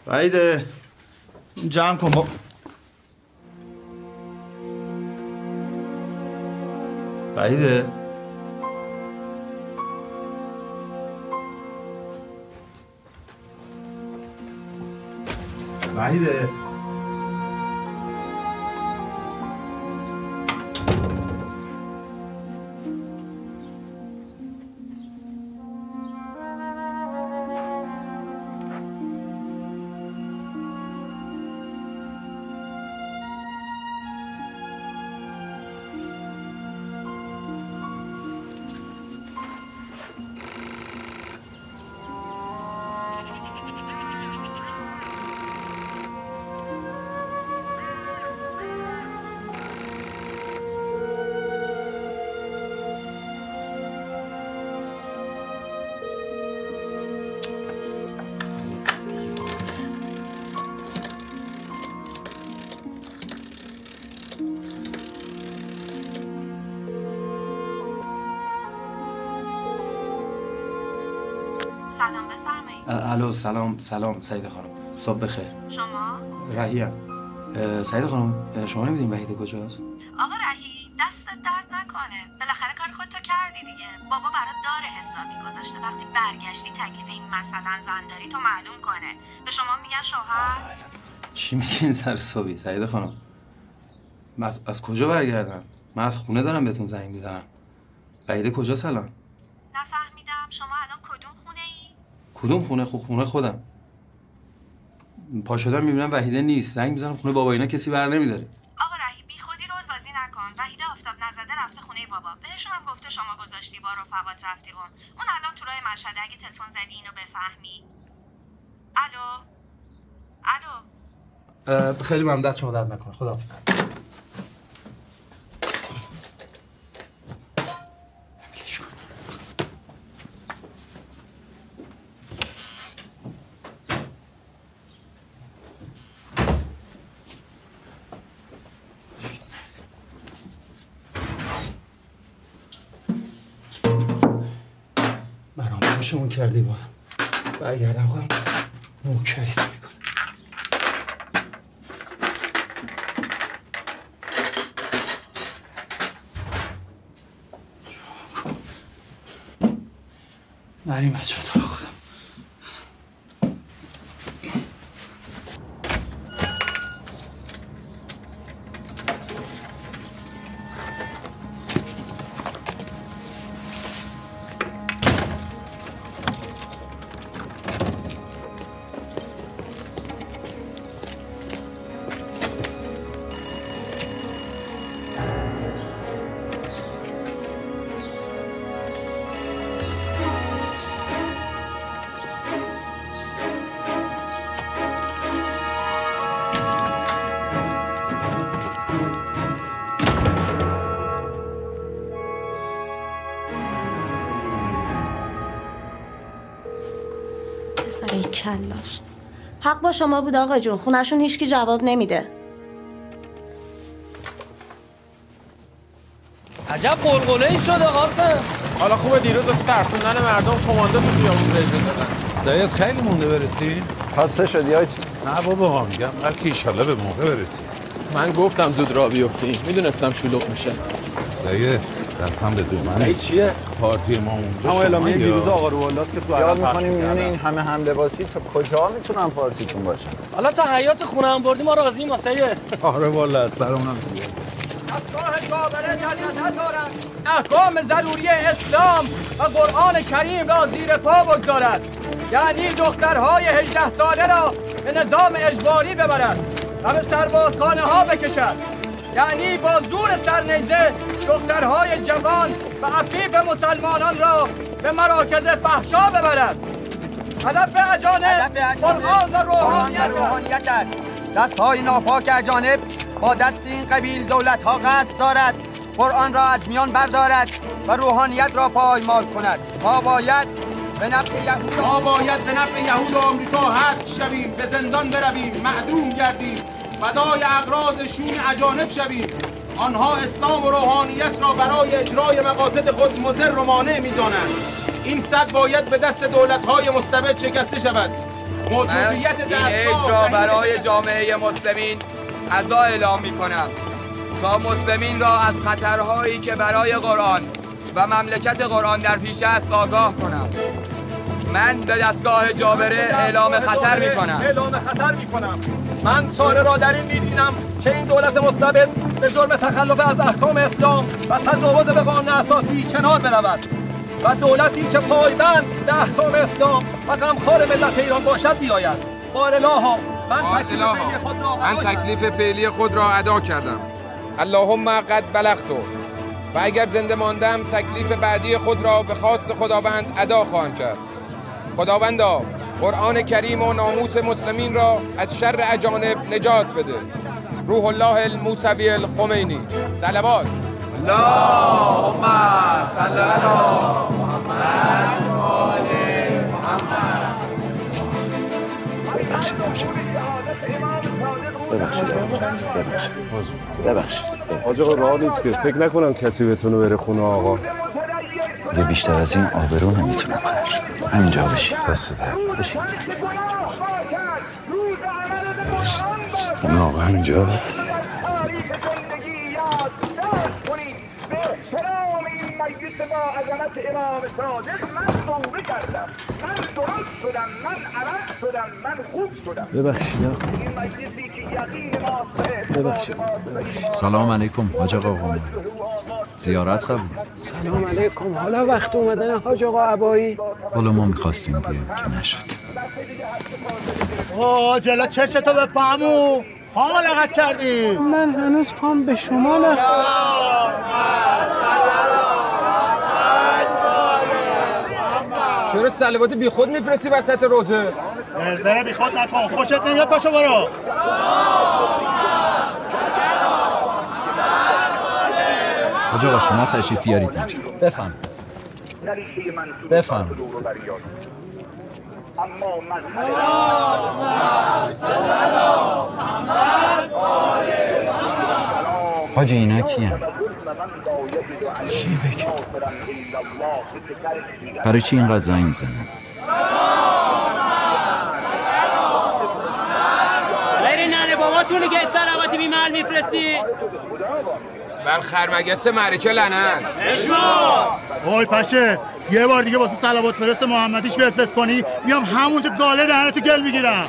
وحیده جمع کن وحیده وحیده سلام بفرمایید. الو سلام سعیده خانم. صبح بخیر. شما؟ رهیم. سعیده خانم شما نمیدونین وحیده کجاست؟ آقا رهی دستت درد نکنه. بالاخره کار خودتو کردی دیگه. بابا برات دار حسابی گذاشته. وقتی برگشتی تکلیف این مثلا زنداری تو معلوم کنه. به شما میگن شوهر؟ چی میگین سر صبحی سعیده خانم؟ من از کجا برگردم؟ من از خونه دارم بهتون زنگ میزنم. وحیده کجاست الان؟ نفهمیدم. شما الان کدوم خونه ای؟ کدوم خونه؟ خونه خودم. پا شدم میبینم وحیده نیست. زنگ میزنم خونه بابا، اینا کسی بر نمیداره. آقا رهی بی خودی رول بازی نکن. وحیده آفتاب نزده رفته خونه بابا. بهشون هم گفته شما گذاشتی با رفقات رفتی قم. اون الان تو راه مشهده. اگه تلفن زدی اینو بفهمی. الو خیلی ممنون. دست شما درد نکنه. خداحافظ. فراموشمون کردی با برگردم خودم نوکریت میکنم. نریم بچه تو رو خودم. ای کلاش حق با شما بود آقا جون. خونشون هیچکی جواب نمیده. عجب قلقله‌ای شده قاسم. حالا خوبه دیروز از ترسوندن مردم کماندو تو خیابون رژه دادن. سید خیلی مونده برسی؟ خسته شدی آج؟ نه بابا میگم بلکه ایشالله به موقع برسی. من گفتم زود راه بیفتی. میدونستم شلوغ میشه. سید دستم به دومنه. ای چیه؟ پارتی ما اونجا اما اعلامیه شما دیروز آقا روح‌الله‌ست که تو یاد می‌کنیم میونه این همه هم لباسی تا کجا میتونن پارتیتون باشه؟ حالا تا حیات خونه هم بردی ما راضییم سید. آره والا از سرمونم زیاد. دستگاه کابره در نظر دارد احکام ضروری اسلام و قرآن کریم را زیر پا بگذارد. یعنی دخترهای 18 ساله را به نظام اجباری ببرد و به سربازخانه ها بکشد. یعنی با زور سرنیزه دخترهای جوان و عفیف مسلمانان را به مراکز فحشا ببرد. هدف اجانب قرآن و روحانیت است. دستهای ناپاک اجانب با دست این قبیل دولت‌ها قصد دارد قرآن را از میان بردارد و روحانیت را پایمال کند. ما باید به نفع یهود و آمریکا حق شویم، به زندان برویم، معدوم گردیم، فدای اغراض شوم اجانب شویم. آنها اسلام و روحانیت را برای اجرای مقاصد خود مضر و مانع می‌دانند. این سد باید به دست دولت‌های مستبد شکسته شود. موجودیت این عید را برای جامعه مسلمین عزا اعلام می‌کنم تا مسلمین را از خطرهایی که برای قرآن و مملکت قرآن در پیش است آگاه کنم. من به دستگاه جابره اعلام خطر می‌کنم. من چاره را در این می‌بینم که این دولت مستبد به جرم تخلف از احکام اسلام و تجاوز به قانون اساسی کنار برود و دولتی که پایبند به احکام اسلام و غمخوار ملت ایران باشد بیاید. بارالله من تکلیف فعلی خود را ادا کردم. اللهم قد بلغت. و اگر زنده ماندم تکلیف بعدی خود را به خواست خداوند ادا خواهم کرد. خداوندا قرآن کریم و ناموس مسلمین را از شر اجانب نجات بده. روح الله الموسوی الخمینی. صلوات. اللهم صل علی محمد و آل محمد. ببخشید حاج آقا راه نیست که فکر نکنم کسی بتونه بره خونه آقا. یه بیشتر از این آبرو نمیتونم خرج همینجا بشین. بشین اون آقا همینجاست. ببخشید سلام علیکم حاج آقا قومی. زیارت قبول. سلام علیکم. حالا وقت اومدن حاج آقا عبایی. حالا ما میخواستیم بیایم که نشد. جلو چشتو به پامو پامو لغت کردی. من هنوز پام به شما نخورد. چرا صلوات بی خود میفرستی وسط روزه؟ زرزره بی خود نکن. خوشت نمیاد پاشو برو. حاج آقا شما تشریف بیارید اینجا. بفرمایید. حاجی اینا کیه؟ چی بگم؟ برای چی اینقدر زنگ میزنن؟ بری ننه باباتونو که صلواتی بی محل میفرستی؟ بر خرمگس معرکه لعنت. وای پشه یه بار دیگه واسه صلوات فرست محمدیش بفرست کنی میام همونجا گاله دهنت گل میگیرم.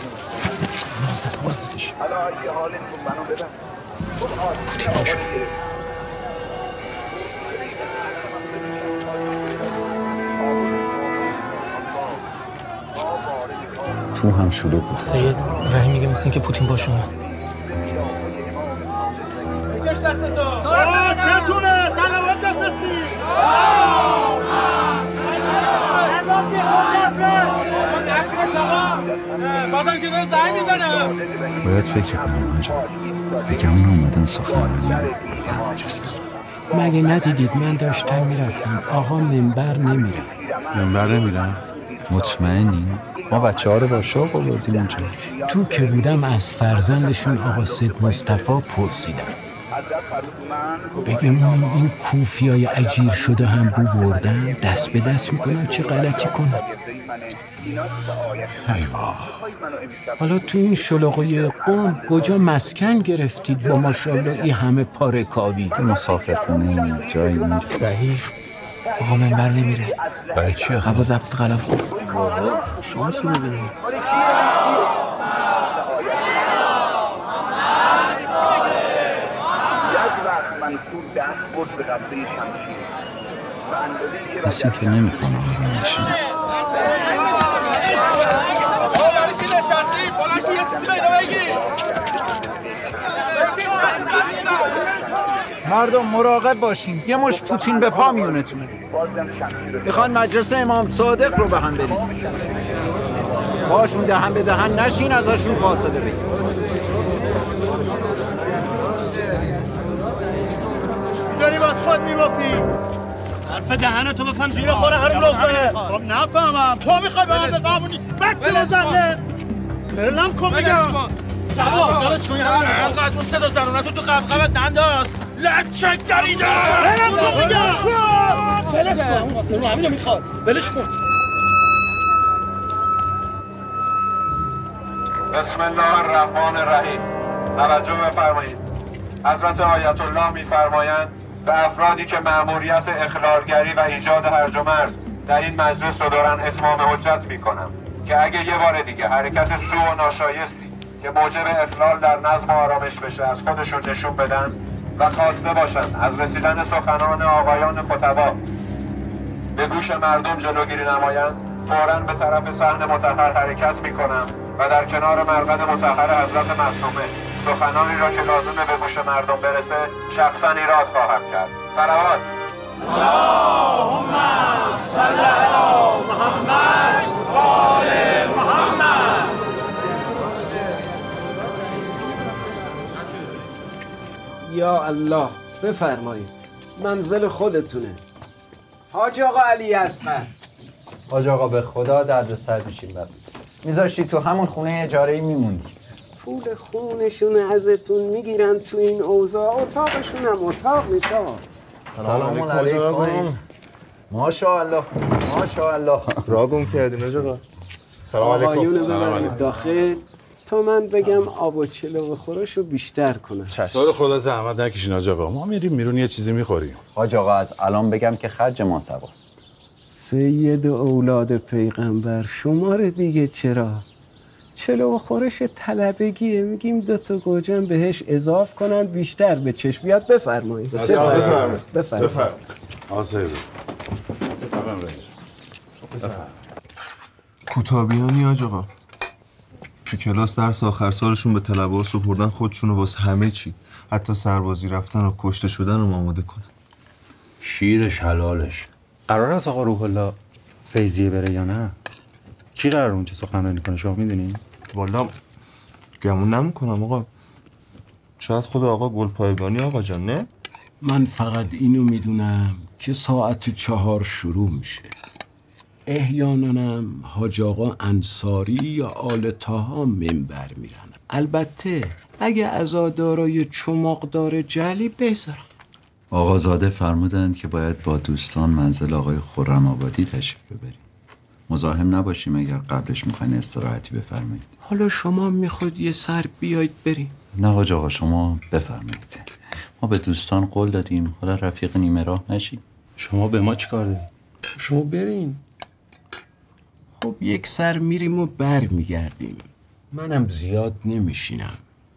تو هم شلوغ بود. سید رحیم میگه مثل اینکه پوتین با شما. چتونه صلوات بفرستی. بازم که داره زنگ میزنه. باید فکر کنم آنجا. بگم اون اومدن سخنرانی مگه ندیدید من داشتم میرفتم آقا منبر نمیره. منبر نمیرم؟ مطمئنین؟ ما بچه ها رو با شوق آوردیم اونجا. تو که بودم از فرزندشون آقا سید مصطفی پرسیدم. بگم این کوفیای اجیر شده هم رو بردن دست به دست میکنن چه غلطی کنن. ایوا حالا تو این شلوغی قوم کجا مسکن گرفتید با ماشاءالله این همه پارکاوی؟ مسافرتونه جایی میره. رهی آقا منبر نمیره. برای چی آخه؟ هوا ضبط غلط کن. شانس رو میبینیم. پس این که نمیخوام آقا نشینه. برای چی نشستی؟ بلنشی یه چیزی بینو بگی. مردم مراقب باشین. یه مش پوتین به پا میونتونه. میخوان مجلس امام صادق رو به هم بریزن. باشون دهن به دهن نشین ازشون فاصله بگیر. داری باز خود میبافی. حرف دهنتو بفهم جیره خوره هر لغمه. خب نفهمم. تو میخوای به من بفهمونی بچه بزنه. بلم کن میگم. جواب جلوش کنی همینقدر اون صدا زنونتو تو قبقبت ننداز. لچک دریده. بلم کن میگم. بلش کن. اون همینو میخواد. بلش کن. بسم الله الرحمن الرحیم. توجه بفرمایید. حضرت آیت الله می‌فرمایند به افرادی که مأموریت اخلالگری و ایجاد هرج و مرج در این مجلس رو دارن اتمام حجت میکنم که اگه یه بار دیگه حرکت سوء و ناشایستی که موجب اخلال در نظم و آرامش بشه از خودشون نشون بدن و خواسته باشن از رسیدن سخنان آقایان خطبا به گوش مردم جلوگیری نمایند، فوراً به طرف صحن مطهر حرکت میکنم و در کنار مرقد مطهر حضرت معصومه سخنانی را که لازمه به گوش مردم برسه شخصا ایراد خواهم کرد. صلوات. اللهم صل علی محمد و آل محمد. یا الله بفرمایید، منزل خودتونه. حاج آقا علی اصغر. حاج آقا به خدا درد سر پیشیم بر میذاشتی تو همون خونه اجاره‌ای میموندی. پول خونشون ازتون میگیرن تو این اوضاع، اتاقشون هم اتاق نیست. سلام علیکم. ماشاءالله ماشاءالله. را گم کردین حاج آقا. سلام علیکم. سلام علیکم. داخل تا من بگم آب و چلو خورشو بیشتر کنن. دور خدا زحمت نکشین حاج آقا، ما میریم بیرون یه چیزی میخوریم. حاج آقا از الان بگم که خرج ما سواست. سید اولاد پیغمبر شماره دیگه چرا؟ چلو خورش طلبگیه، میگیم 2 تا گوجم بهش اضاف کنن بیشتر به چشم بیاد. بفرمایید. بفرمایید. آسیده. کوتابیانی حاج آقا تو کلاس درس آخر سالشون به طلبه‌ها سپردن خودشونو واسه همه چی، حتی سربازی رفتن و کشته شدن رو آماده کنن. شیرش حلالش. قرار است آقا روح الله فیضیه بره یا نه؟ کی قرار اونجا سخنرانی کنه شما میدونی؟ والا گمون نمیکنم آقا، شاید خود آقا گلپایگانی آقا جان. نه؟ من فقط اینو میدونم که ساعت 4 شروع میشه. احیاناً حاج آقا انصاری یا آل طاها منبر میرن. البته اگه عزادارای چماقدار جلی بذارن. آقازاده فرمودند که باید با دوستان منزل آقای خرم آبادی تشریف ببریم. مزاحم نباشیم اگر قبلش میخواین استراحتی بفرمایید. حالا شما میخواید یه سر بیاید بریم؟ نه حاج آقا شما بفرمایید. ما به دوستان قول دادیم، حالا رفیق نیمه راه نشید. شما به ما چیکار دارید؟ شما برین. خب یک سر میریم و بر میگردیم. منم زیاد نمیشینم.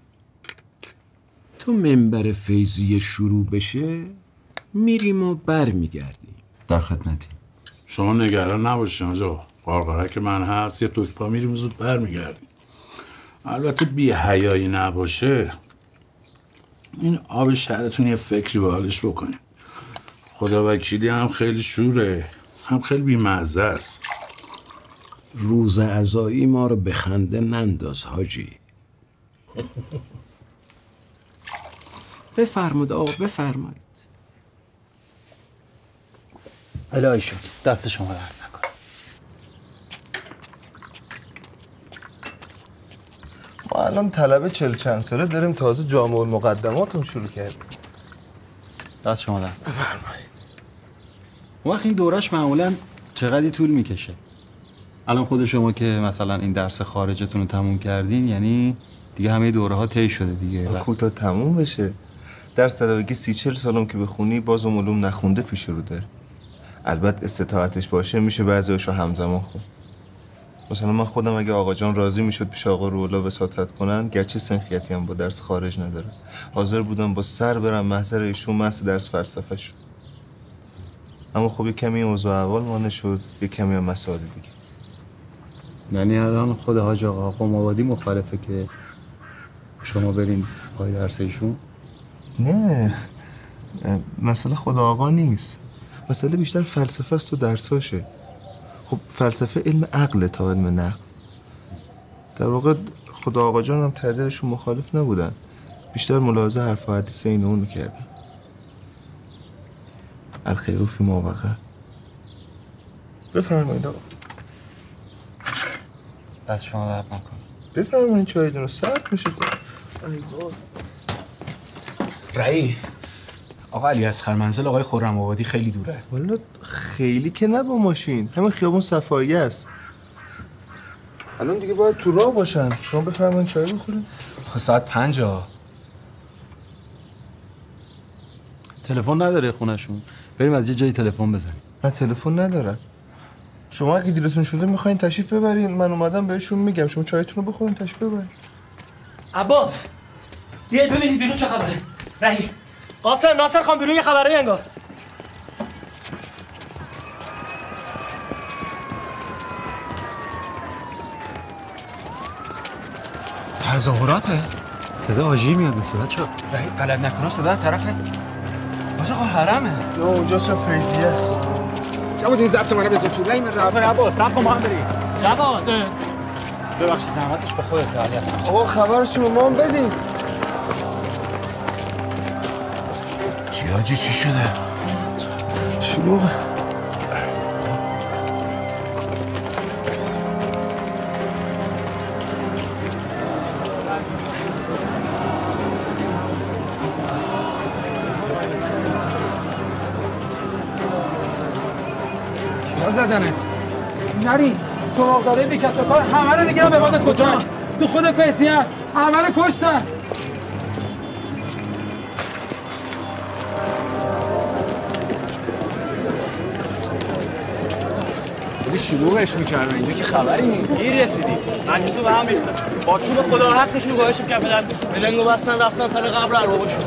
تو منبر فیضیه شروع بشه میریم و بر میگردیم. در خدمتی. شما نگران نباشین حاج آقا، قارقارک من هست، یه توک پا میریم زود بر میگردیم. البته بی حیایی نباشه این آب شهرتون یه فکری به حالش بکنیم. خدا وکیلی هم خیلی شوره، هم خیلی بی‌مزه است. روز عزایی ما رو به خنده ننداز حاجی. بفرمود آقا بفرمایید. الهی شد دست شما درد نکنه. ما الان طلبه 40 چند ساله داریم تازه جامع المقدماتون شروع کردیم. دست شما درد. بفرمایید. وقت این دورش معمولا چقدری طول میکشه؟ الان خود شما که مثلا این درس خارجتون رو تموم کردین، یعنی دیگه همه دوره ها طی شده دیگه. کوتاه تموم بشه. درس طلبگی 30-40 سالم که بخونی باز علوم نخونده پیش رو داره. البته استطاعتش باشه میشه بعضیاشو همزمان خون. مثلا من خودم اگه آقا جان راضی میشد پیش آقا روح‌الله وساطت کنن، گرچه سنخیتی هم با درس خارج نداره، حاضر بودم با سر برم محضر ایشون محض درس فلسفه شد. اما خب یه کمی اوضاع احوال مانع شد، یه کمی هم مسائل دیگه. یعنی الان خود حاج آقا قم آبادی مخالفه که شما برین پای درس ایشون؟ نه مسئله خود آقا نیست، مسئله بیشتر فلسفه است و درساشه. خب فلسفه علم عقل تا علم نقل. در واقع خدا آقا جان هم تعدیلشون مخالف نبودن، بیشتر ملاحظه حرف و حدیث این اون میکردن. الخیر فی ما وقع. بفرمایید آقا. دست شما درد نکنه. بفرمایید چایتون رو سرد میشه. ای وای. رئی آقا علی اصغر منزل آقای خرم آبادی خیلی دوره. والا خیلی که نه با ماشین، همین خیابون صفایی است. الان دیگه باید تو راه باشن. شما بفرمایید چای بخوریم. آخه ساعت 5 تلفن نداره خونشون. بریم از یه جایی تلفن بزنیم. نه تلفن ندارن. شما اگه دیلتون شده میخواین تشریف ببرین، من اومدم بهشون میگم شما چایتون رو بخورین تشریف ببرین. عباس بیاید ببینید بیرون چه خبره. رهی قاسم ناصر خان بیرون یه خبره انگار. تظاهراته؟ صدا آژیر میاد مثل بچه‌ها. رهی غلط نکنم صدا طرفه. آقا حرمه. یا اونجا چه فیضیه است. جواد این ضبط منو بذار تو رای من رفت. عباس صبر کن ما هم بریم. جواد ببخشید زحمتش با خودت علی حسن. آقا خبرش به ما هم بدین. چی حاجی چی شده؟ شلوغه. زدنت نری چماق داره بی کسب کار همه رو میگیرن به باد کجا تو خود فیضیه همه رو کشتن. دیگه شلوغش میکردن اینجا که خبری نیست. دیر رسیدی مجلسو به هم ریختن با چوب خدا حقشون گاهش کف دستشون بلنگو بستن رفتن سر قبر اربابشون.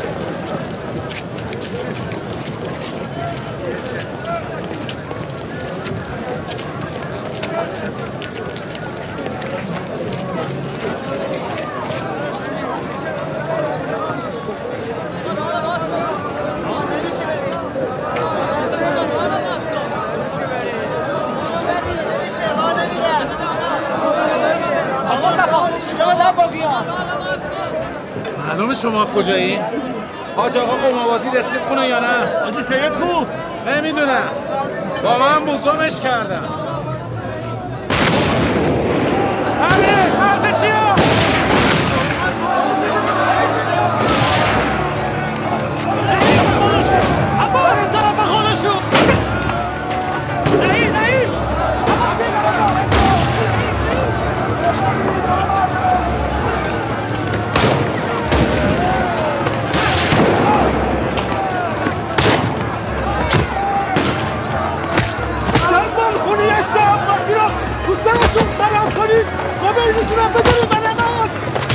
معلومه شما کجایی؟ حاج آقا قم آبادی رسید خونه یا نه؟ حاجی سید کو؟ نمیدونم با من بود گمش کردم. امیر ارتشیا عباس طرف خودشون نهی دوستانتون خراب کنید و بینشون هم بذارید بدنان.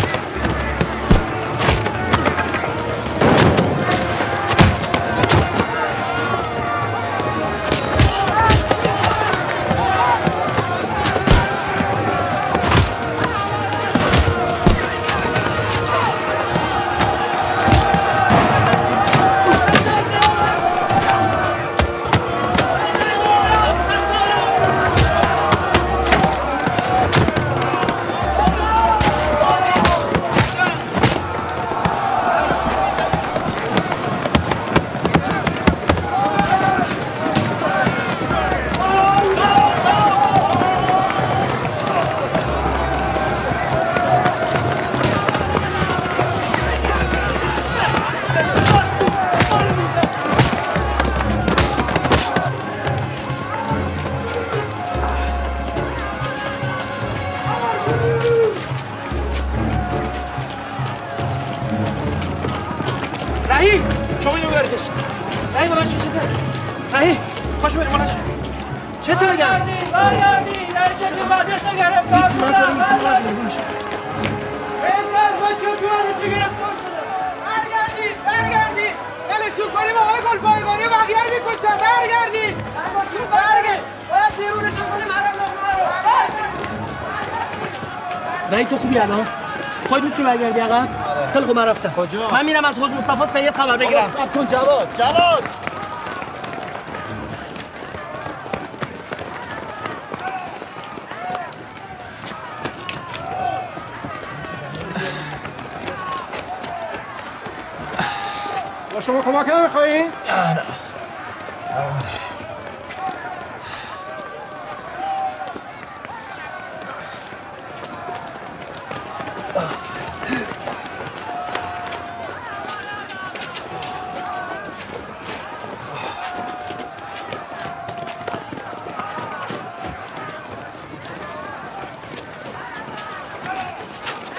رهی شما اینو بردش. رهی مالش چته؟ رهی پاشو بریم مالش. چته بگم؟ برگردی رهی چته بعدش نگرفتار شدم. من کاری نیست مالش بریم. از بچه پیانیستی گرفتار شده. برگردید ولشون کنیم آقای گلپایگانی بقیه رو میکشن. برگردید باید بیرونشون کنیم حرم لقمه رو. رهی تو خوبی الان؟ خواهی میتونی برگردی عقب؟ خیلی خوب من رفتم. کجا؟ من میرم از حاج مصطفی سید خبر بگیرم. صبر کن جواد. با شما کمک نمیخوایی؟ نه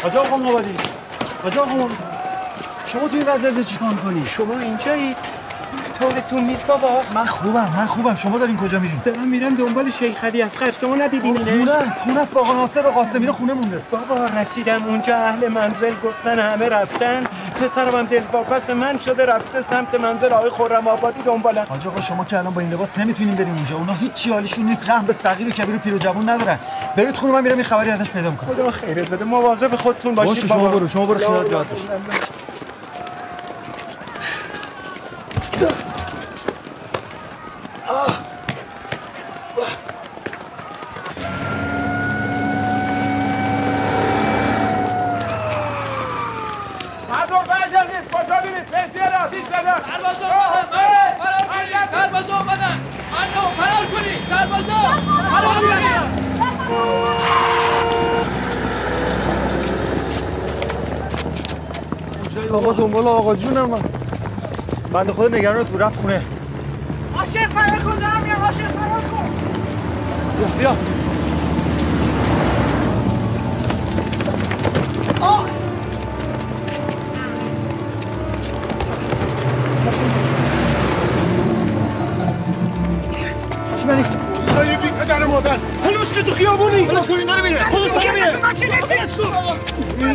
حاج آقا مابادی، حاج آقا مابادی، شما توی این وضعیت چیکار می‌کنی؟ شما اینجایید؟ طورتون نیست بابا. من خوبم. شما دارین کجا میرین؟ دارم میرم دنبال شیخ علی اصغر. شما ندیدین اینه؟ خونه است. با آقا ناصر و قاسمی خونه مونده. بابا رسیدم اونجا، اهل منزل گفتن همه رفتن. پسرم هم دلواپس من شده رفته سمت منزل آقای خرم آبادی دنبالم. حاج آقا شما که الان با این لباس نمیتونین برین اونجا. اونا هیچ حالیشون نیست، رحم به صغیر و کبیر و پیر و جوون ندارن. برید خونه، من میرم یه خبری ازش پیدا میکنم. خدا خیرت بده. مواظب خودتون باشید بابا. شما برو خیالت راحت باشه. سربازا اومدن. فرار کنید. سربازا آقا دنبال آقا جونم من. بنده خدا نگران تو رفت خونه. عاشق فرار کن. دارم میام. عاشق فرار کن. بیا. بری خدای بی پدر مادر هنوز که تو خیابونی بلش کن. این داره میره. خودش داره میره. من چی نمیتونست کن.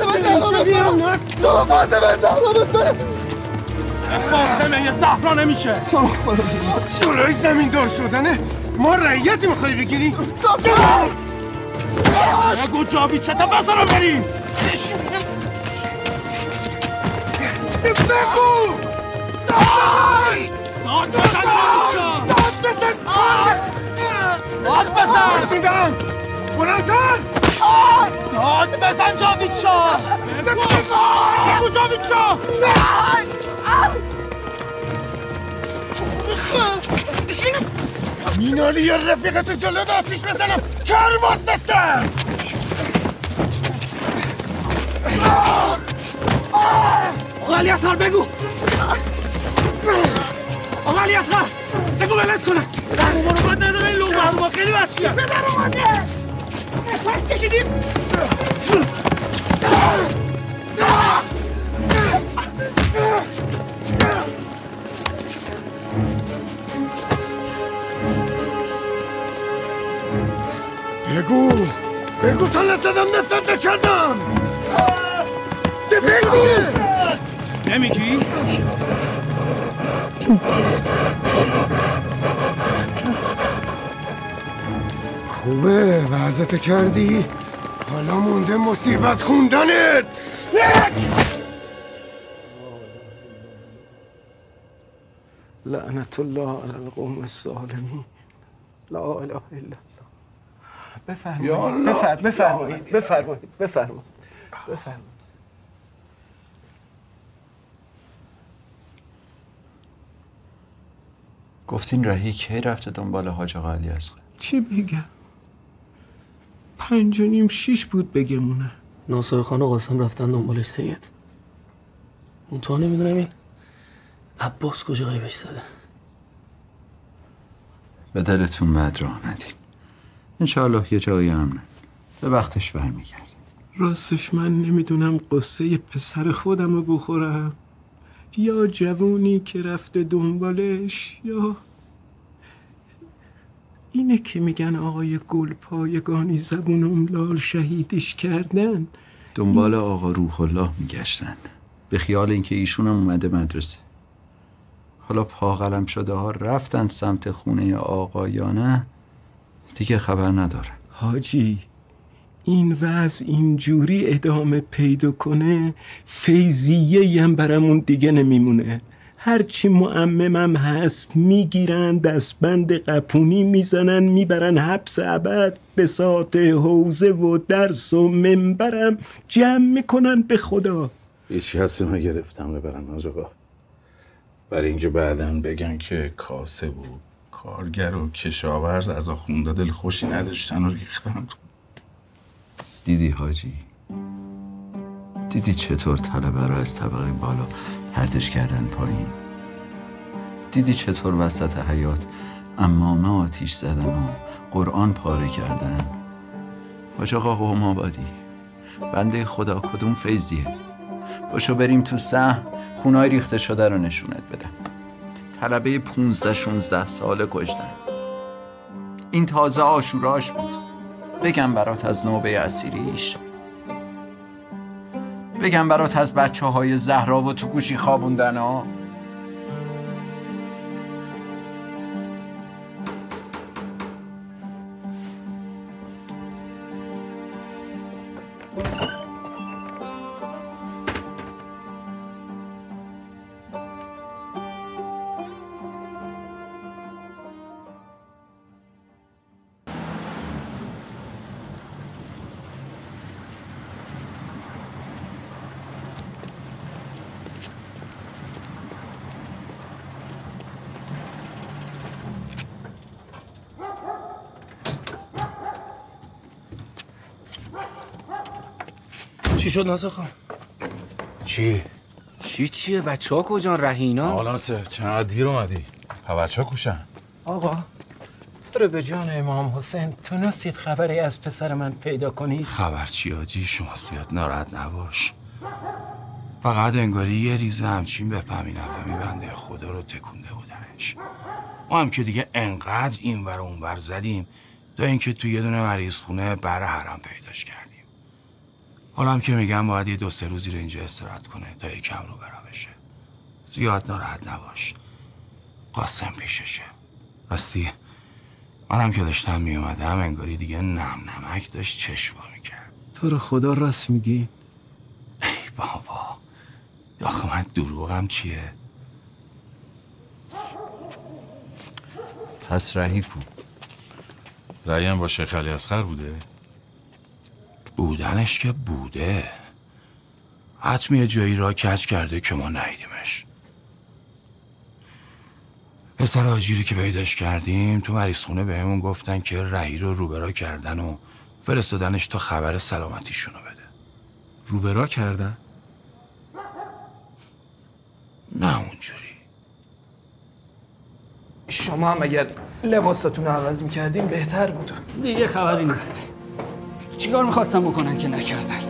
تو فاطمه زهرا فاطمه یه زهرا نمیشه. جلوی زمین دار شدنه. ما رعیتی میخوایی بگیری؟ نگو جابی چه تا بسرم بریم. بگو داد بزن داد بزن رسیدم. بلندتر داد بزن جاوید شاه. بگو جاوید شاه. مینالی یه رفیقتو جلو آتیش بزنم کرباس بستم. آقا علی اصغر بگو. آقا علی اصغر بگو ولت کنه. لغمه رو باید نداره. این لغمه رو خیلی وحشیه. پدر اومده. نفس کشیدیم. بگو تا نزدم نفرت نکردم. بگو. نمیگی؟ خوبه وعظت کردی. حالا مونده مصیبت خوندنت. لعنت الله علی القوم الظالمین. لا اله الا الله. بفرمایید. گفتین رهی کی رفته دنبال حاج آقا علی اصغر؟ چی بگم؟ 5:30 6 بود بگمونه. ناصر خان و قاسم رفتن دنبالش سید. اون تا نمیدونم این عباس کجا غیبش زده. به دلتون بد راه ندیم. انشاءالله یه جایی امنه. به وقتش برمیگردیم. راستش من نمیدونم قصه پسر خودم رو بخورم یا جوونی که رفته دنبالش، یا اینه که میگن آقای گلپایگانی زبون املال شهیدش کردن. دنبال آقا روح الله میگشتن به خیال اینکه ایشون هم اومده مدرسه. حالا پا قلم شده ها رفتن سمت خونه آقا یا نه دیگه خبر نداره. حاجی این وضع اینجوری ادامه پیدا کنه فیضیه هم برامون دیگه نمیمونه. هرچی معممم هست میگیرن دستبند قپونی میزنن میبرن حبس ابد. بساط حوزه و درس و منبرم جمع میکنن به خدا. هیچی هست اونو گرفتم ببرن حاج آقا، برای اینکه بعدن بگن که کاسب و کارگر و کشاورز از آخونده دل خوشی نداشتن و ریختن. دیدی حاجی؟ دیدی چطور طلبه را از طبقه بالا پرتش کردن پایین؟ دیدی چطور وسط حیات عمامه آتیش زدن و قرآن پاره کردن؟ حاج آقا قوم آبادی بنده خدا کدوم فیضیه؟ باشو بریم تو سهم خونه‌های ریخته شده رو نشونت بدم. طلبه 15-16 ساله کشتن. این تازه آشوراش بود. بگم برات از نوبه اسیریش، بگم برات از بچه‌های زهرا و تو گوشی خوابوندن ها. چی شد ناصر خان؟ چیه؟ بچه ها کجان؟ رهینا؟ آقا ناصر چقدر دیر اومدی؟ بچه ها کشن؟ آقا تو رو به جان امام حسین تونستید خبری از پسر من پیدا کنید؟ خبر چی آجی؟ شما زیاد ناراحت نباش. فقط انگاری یه ریزه همچین بفهمی نفهمی بنده خدا رو تکونده بودنش. ما هم که دیگه انقدر این ور اون ور زدیم تا اینکه تو یه دونه مریض خونه بر حرم پیداش کردیم. حالا هم که میگم باید یه 2-3 روزی رو اینجا استراحت کنه تا یکم رو برا بشه. زیاد ناراحت نباش. قاسم پیششه. راستی منم که داشتم میومدم انگاری دیگه نم نمک داشت چشوا میکرد. تو رو خدا راست میگی؟ ای بابا آخه من دروغم چیه؟ پس رهی کو؟ رهی هم با شیخ علی اصغر بوده؟ بودنش که بوده. حتمی جایی را کج کرده که ما ندیدیمش. پسر آجیری که پیداش کردیم تو مریض خونه بهمون گفتن که رهی رو روبرا کردن و فرستادنش تا خبر سلامتیشونو بده. روبرا کردن؟ نه اونجوری. شما هم اگر لباساتون رو عوض میکردین بهتر بود. دیگه خبری نیست. چیکار میخواستم بکنن که نکردن؟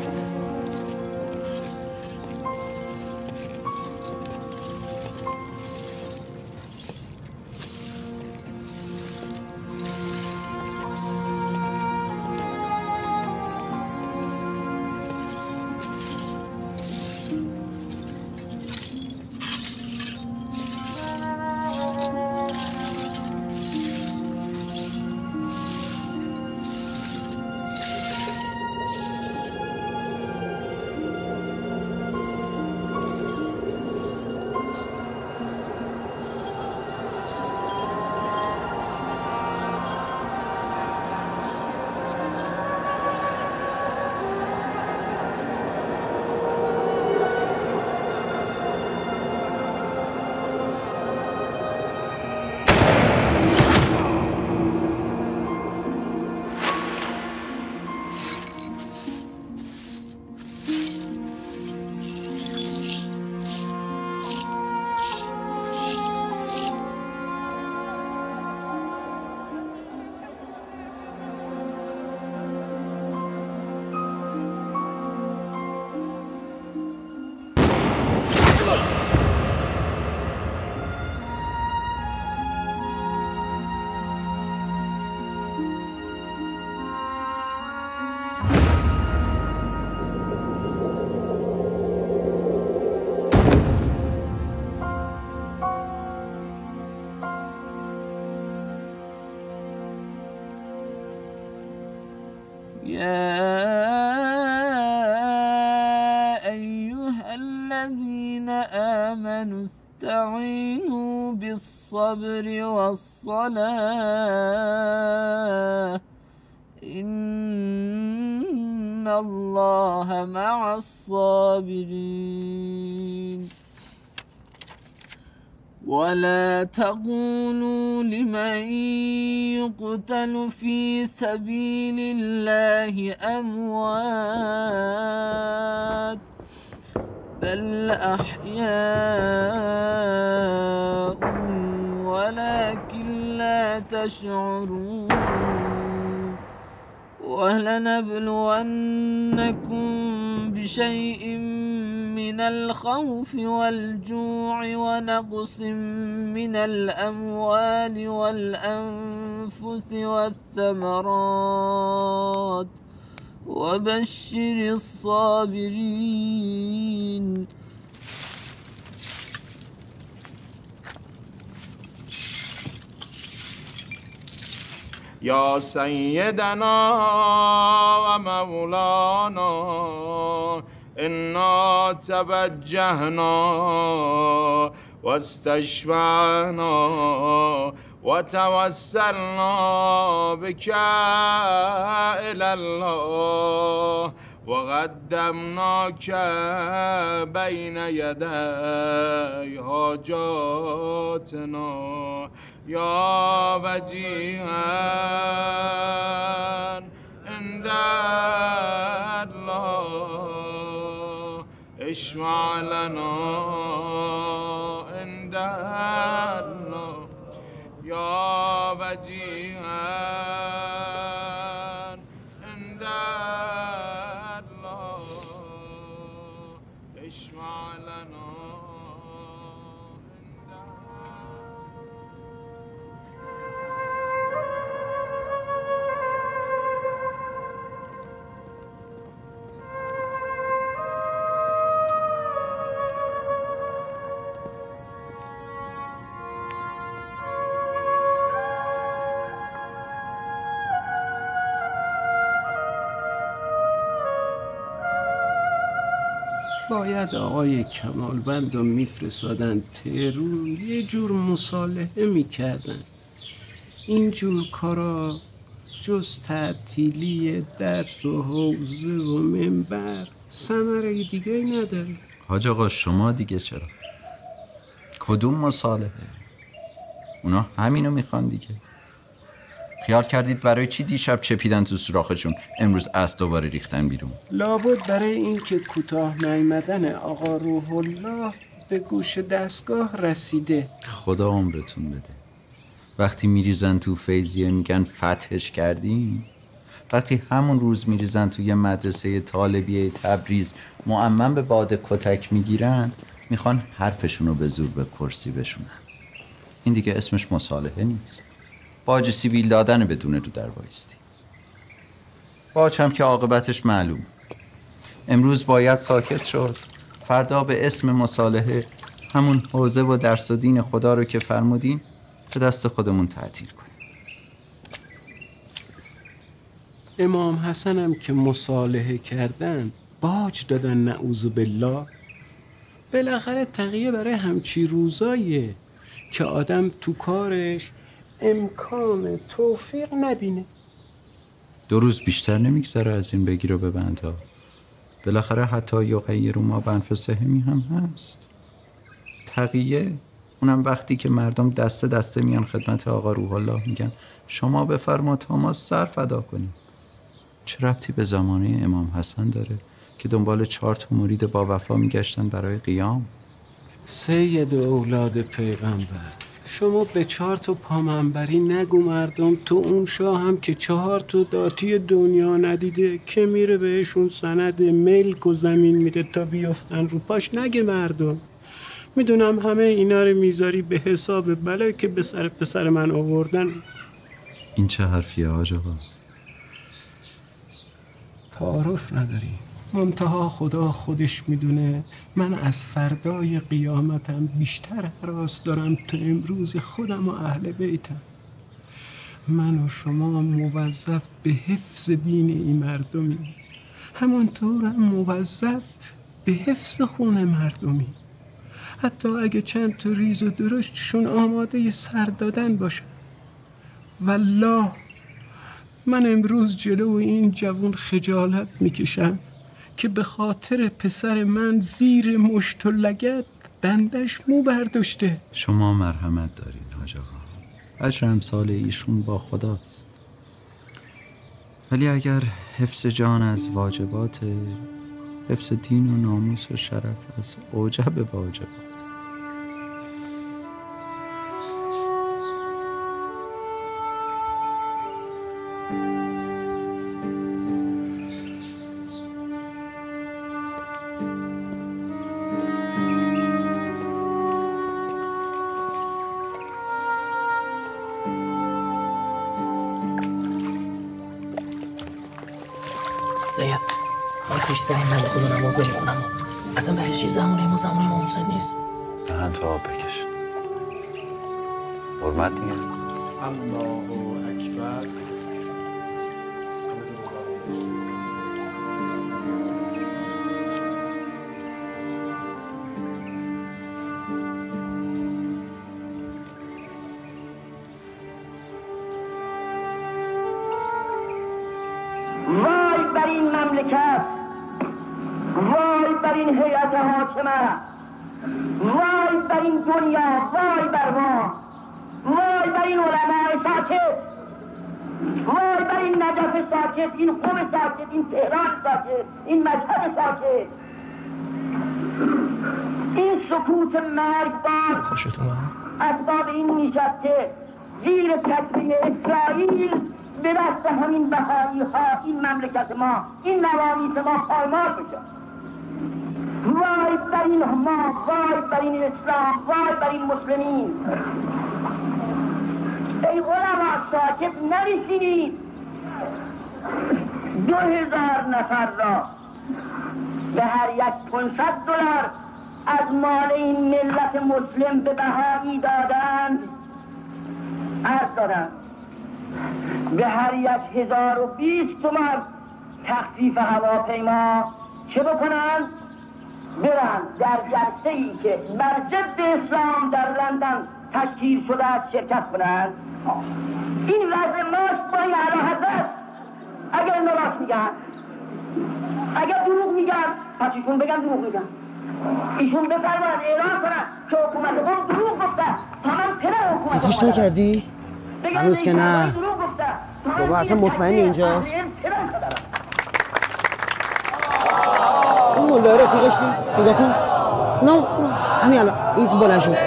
استعينوا بالصبر والصلاة إن الله مع الصابرين ولا تقولوا لمن يقتل في سبيل الله أموات بل أحياء ولكن لا تشعرون ولنبلونكم بشيء من الخوف والجوع ونقص من الأموال والأنفس والثمرات وبشر الصابرين. یا سیدنا و مولانا انا توجهنا و استشفعنا و توسلنا بك الى الله و قدمناک بین یدی حاجاتنا یا وجیها عند الله اشفع لنا عند الله یا وجیها عند الله اشفع لنا. باید آقای کمالوند رو میفرستادن تهران یه جور مصالحه میکردن. اینجور کارا جز تعطیلی درس و حوزه و منبر ثمره دیگه نداره. حاج آقا شما دیگه چرا؟ کدوم مصالحه؟ اونا همینو میخوان دیگه. خیال کردید برای چی دیشب چپیدن تو سوراخشون امروز از دوباره ریختن بیرون؟ لابد برای این که کوتاه نیامدن آقا روح الله به گوش دستگاه رسیده. خدا عمرتون بده. وقتی میریزن تو فیضیه میگن فتحش کردیم، وقتی همون روز میریزن تو یه مدرسه طالبیه تبریز معمم به باد کتک میگیرن، میخوان حرفشونو به زور به کرسی بشونن. این دیگه اسمش مصالحه نیست، باج سیبیل دادن بدون رو در وایستی. باج هم که عاقبتش معلوم. امروز باید ساکت شد، فردا به اسم مصالحه همون حوزه و درس و دین خدا رو که فرمودین به دست خودمون تعطیل کنیم. امام حسن هم که مصالحه کردن باج دادن، نعوذ بالله. بالاخره تقیه برای همچی روزاییه که آدم تو کارش امکان توفیق نبینه. 2 روز بیشتر نمیگذره از این بگیر و ببند ها. بالاخره حتی یغیر ما بانفسهم هم هست. تقیه اونم وقتی که مردم دسته دسته میان خدمت آقا روح الله میگن شما بفرما تا ما سر فدا کنیم. چه ربطی به زمانه امام حسن داره که دنبال 4 تا مرید با وفا میگشتن برای قیام؟ سید اولاد پیغمبر، شما به 4 تا پامنبری نگو مردم. تو اون شاه هم که 4 تا داتی دنیا ندیده که میره بهشون سند ملک و زمین میده تا بیفتن رو پاش. نگه مردم. میدونم همه اینا رو میذاری به حساب بلایی که به سر پسر من آوردن. این چه حرفیه حاج آقا؟ تعارف نداری. منتها خدا خودش میدونه من از فردای قیامتم بیشتر هراس دارم تا امروز خودم و اهل بیتم. من و شما موظف به حفظ دین این مردمی، همانطور هم موظف به حفظ خون مردمی. حتی اگه چند تا ریز و درشتشون آماده سر دادن باشن. والله من امروز جلو این جوان خجالت میکشم که به خاطر پسر من زیر مشت و لگد دندش مو برداشته. شما مرحمت دارین حاج آقا، اجر امثال ایشون با خداست. ولی اگر حفظ جان از واجبات، حفظ دین و ناموس و شرف از اوجب واجبات. سید من پیش سر این ملک خدا نماز میخونم اصلا به هیچ زمانی ما زمانی امام حسین نیست. دهن تو آب بکش. حرمت دیگه. الله اکبر. وای بر این مملکت، وای بر این هیئت حاکمه، وای بر این دنیا، وای بر ما، وای بر این علماء ساکت، وای بر این نجف ساکت، این قم ساکت، این تهران ساکت، این مشهد ساکت، این سکوت مرگبار اسباب این میشد زیر تکفیر اسرائیل به دست همین بهایی ها این مملکت ما، این نوامیس ما پایمال بشه. وای بر این ما، وای بر این اسلام، وای بر این مسلمین. ای علما ساکت نرسید 2000 نفر را به هر یک $500 از مال این ملت مسلم به بهایی دادند. عرض دادند به هر یک 1020 تومان تخفیف هواپیما چه بکنند؟ برند در جلسه‌ای که بر ضد اسلام در لندن تشکیل شده است شرکت کنند. این وضع ماست با این اعلیحضرت. اگر اینو راست میگن، اگر دروغ میگن، پس ایشون بگن دروغ میگن. ایشون بفرماید اعلان کنن که حکومت ما دروغ گفته تا من تره حکومت کاش نکردی؟ هنوز که نه بابا اصلا مطمئن اینجاست. اون مولای رفیقش نیست. نگاه کن. نه همین الان این بلند شد.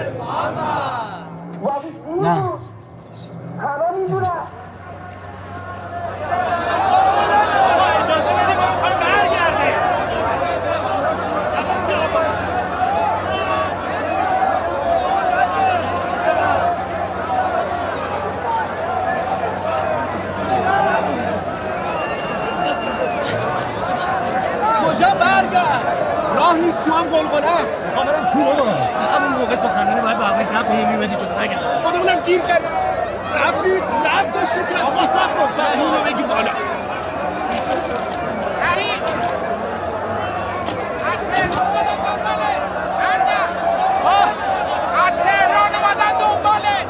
نه راه نیست، تو هم قلقله است. میخوام برم تو بابا. همون موقع سخنرانی باید با هوای ضبط میمدی جلو نگم. خودمونم گیر کردم. رفیق ضبط داشته کسی. آقا صبر کن. اینو بگید بالا. از تهران اومدن دنباله.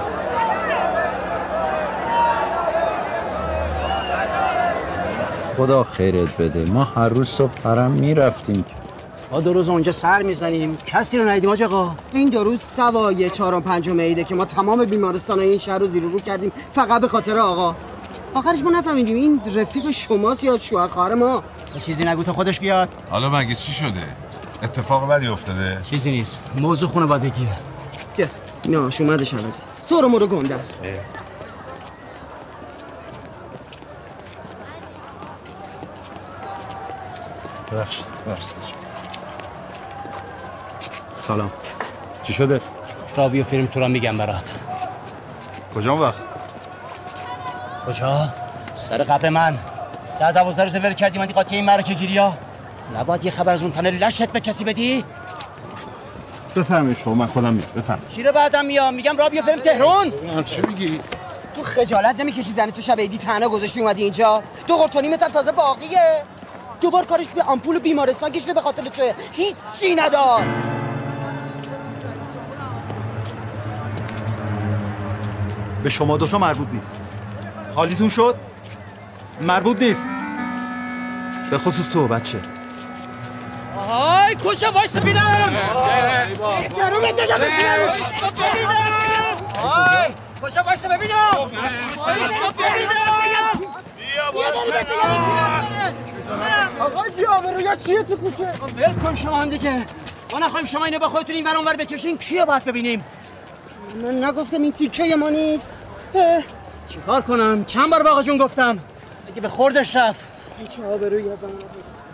خدا خیرت بده. ما هر روز صبح حرم میرفتیم. ما 2 روز اونجا سر میزنیم، کسی رو ندیدیم حاج آقا. این 2 روز سوای 4 و 5 عیده که ما تمام بیمارستانای این شهر رو زیر و رو کردیم فقط به خاطر آقا. آخرش ما نفهمیدیم این رفیق شماست یا شوهر خواهر ما. چیزی نگو تا خودش بیاد. حالا مگه چی شده؟ اتفاق بدی افتاده؟ چیزی نیست. موضوع خانوادگیه. که اینا شومدش عوضی. سر مورو گنده است. ببخشید. سلام. چی شده؟ رابی و فیلم تو را میگم برات. کجا وقت؟ کجا؟ سر قبر من. 12 روز ول کردی من دی قاطی این معرکه گیریا. نباید یه خبر از اون تنه لشت به کسی بدی؟ بفرمایید شما، من خودم میام. بفرمایید. چی رو بعدم میام؟ میگم رابی و فیلم تهران. چی میگی؟ تو خجالت نمیکشی زنی تو شب عیدی تنها گذاشتی اومدی اینجا؟ 2 قرطونیمت هم تازه باقیه. دوبار کارش به آمپول بیمارستان کشیده به خاطر توه. هیچی ندار. به شما دوتا مربوط نیست. حالیتون شد؟ مربوط نیست. به خصوص تو بچه. آهای کجا وایس ببینم. درو بده ببینم. آهای کجا وایس ببینم. وایس ببینم. آقا بیابرویا چیه تو کوچه؟ ول کن شما دیگه. ما نخواهیم شما اینو با خودتون این ور اون ور بکشین. کیو باید ببینیم؟ من نگفتم این تیکه ما نیست. چیکار کنم؟ چند بار با آقا جون گفتم. اگه به خوردش رفت. چه آبرویی از من.